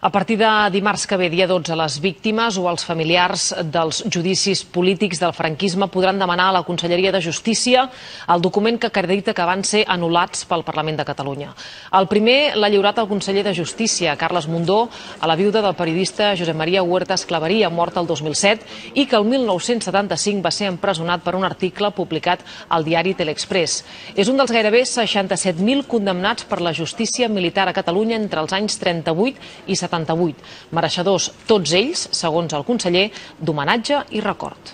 A partir de dimarts que ve, dia 12, les víctimes o els familiars dels judicis polítics del franquisme podran demanar a la Conselleria de Justícia el document que acredita que van ser anul·lats pel Parlament de Catalunya. El primer l'ha lliurat el conseller de Justícia, Carles Mundó, a la viuda del periodista Josep Maria Huertas Clavería, mort el 2007, i que el 1975 va ser empresonat per un article publicat al diari Telexpress. És un dels gairebé 67.000 condemnats per la justícia militar a Catalunya entre els anys 38 i 78, mereixedors tots ells, segons el conseller, d'homenatge i record.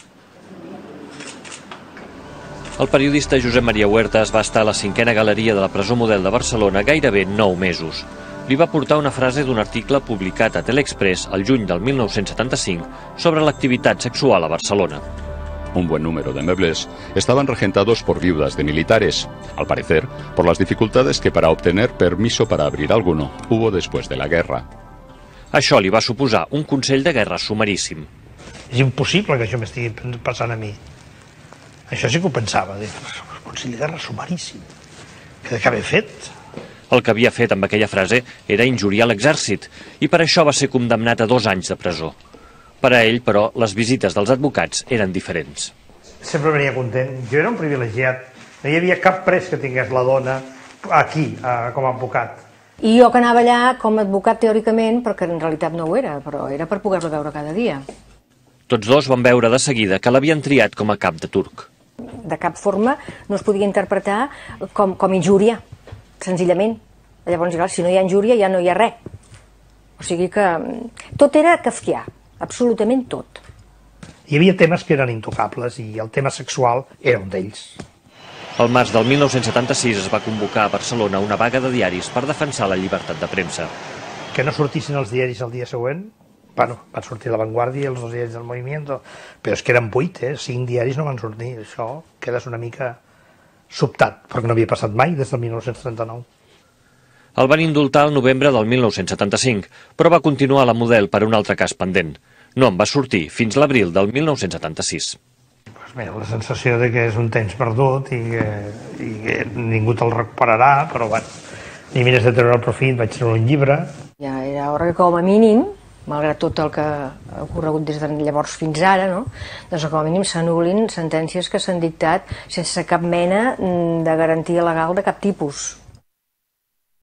El periodista Josep Maria Huertas va estar a la 5a galeria de la presó Model de Barcelona gairebé 9 mesos. Li va portar una frase d'un article publicat a Telexpress el juny del 1975 sobre l'activitat sexual a Barcelona. Un buen número de muebles estaban regentados por viudas de militares, al parecer por las dificultades que para obtener permiso para abrir alguno hubo después de la guerra. Això li va suposar un consell de guerra sumaríssim. És impossible que això m'estigui passant a mi. Això sí que ho pensava, un consell de guerra sumaríssim. Què haver fet? El que havia fet amb aquella frase era injuriar l'exèrcit i per això va ser condemnat a 2 anys de presó. Per a ell, però, les visites dels advocats eren diferents. Sempre venia content. Jo era un privilegiat. No hi havia cap pres que tingués la dona aquí, com a advocat. I jo que anava allà com a advocat teòricament, perquè en realitat no ho era, però era per poder-lo veure cada dia. Tots dos van veure de seguida que l'havien triat com a cap de turc. De cap forma no es podia interpretar com injúria, senzillament. Llavors, clar, si no hi ha injúria ja no hi ha res. O sigui que tot era kafkià. Absolutament tot. Hi havia temes que eren intocables i el tema sexual era un d'ells. Al març del 1976 es va convocar a Barcelona una vaga de diaris per defensar la llibertat de premsa. Que no sortissin els diaris el dia següent, bueno, van sortir La Vanguardia i els 2 diaris del Movimiento, però és que eren 8, 5 diaris no van sortir. Això quedes una mica sobtat, perquè no havia passat mai des del 1939. El van indultar al novembre del 1975, però va continuar a la Model per un altre cas pendent. No en va sortir fins l'abril del 1976. Mira, la sensació de que és un temps perdut i que ningú te'l recuperarà, però bueno, ni mires de treure el profit, vaig treure un llibre. Ja era hora que com a mínim, malgrat tot el que ha ocorregut des de llavors fins ara, no? Doncs com a mínim s'anul·lin sentències que s'han dictat sense cap mena de garantia legal de cap tipus.